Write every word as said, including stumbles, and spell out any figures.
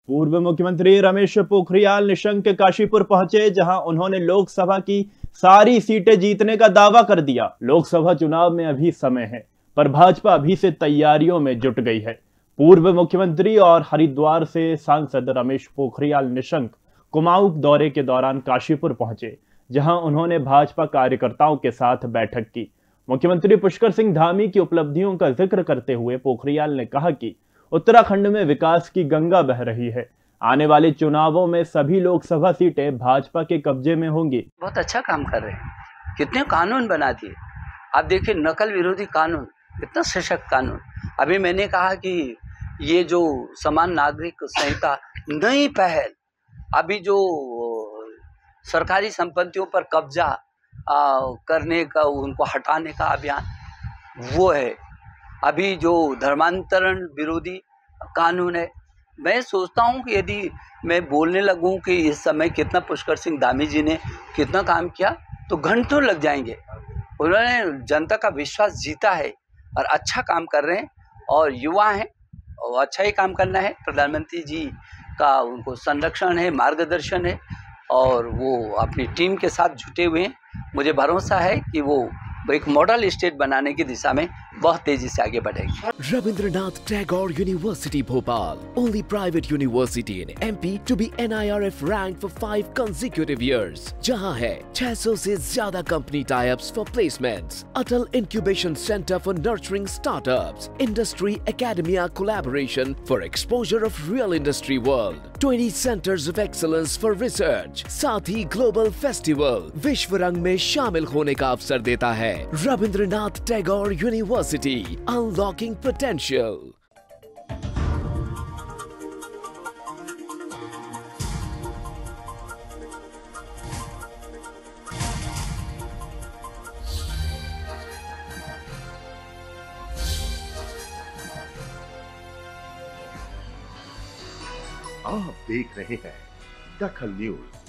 पूर्व मुख्यमंत्री रमेश पोखरियाल निशंक काशीपुर पहुंचे, जहां उन्होंने लोकसभा की सारी सीटें जीतने का दावा कर दिया। लोकसभा चुनाव में अभी समय है, पर भाजपा अभी से तैयारियों में जुट गई है। पूर्व मुख्यमंत्री और हरिद्वार से सांसद रमेश पोखरियाल निशंक कुमाऊं दौरे के दौरान काशीपुर पहुंचे, जहां उन्होंने भाजपा कार्यकर्ताओं के साथ बैठक की। मुख्यमंत्री पुष्कर सिंह धामी की उपलब्धियों का जिक्र करते हुए पोखरियाल ने कहा कि उत्तराखंड में विकास की गंगा बह रही है। आने वाले चुनावों में सभी लोकसभा सीटें भाजपा के कब्जे में होंगी। बहुत अच्छा काम कर रहे हैं, कितने कानून बना दिए। आप देखिए, नकल विरोधी कानून, कितना सशक्त कानून। अभी मैंने कहा कि ये जो समान नागरिक संहिता, नई पहल, अभी जो सरकारी संपत्तियों पर कब्जा आ, करने का, उनको हटाने का अभियान, वो है। अभी जो धर्मांतरण विरोधी कानून है, मैं सोचता हूँ कि यदि मैं बोलने लगूँ कि इस समय कितना पुष्कर सिंह धामी जी ने कितना काम किया, तो घंटों लग जाएंगे। उन्होंने जनता का विश्वास जीता है और अच्छा काम कर रहे हैं, और युवा हैं और अच्छा ही काम करना है। प्रधानमंत्री जी का उनको संरक्षण है, मार्गदर्शन है, और वो अपनी टीम के साथ जुटे हुए हैं। मुझे भरोसा है कि वो एक मॉडल स्टेट बनाने की दिशा में बहुत तेजी से आगे बढ़ेगी। Rabindranath Tagore University Bhopal, only private university in M P to be N I R F ranked for five consecutive years, जहां है छह सौ से ज्यादा company tie-ups for placements, Atal Incubation Center for nurturing startups, Industry Academia collaboration for exposure of real industry world, twenty centers of excellence for research, साथ ही global festival विश्व रंग में शामिल होने का अवसर देता है। Rabindranath Tagore University, unlocking potential. आप देख रहे हैं दखल न्यूज।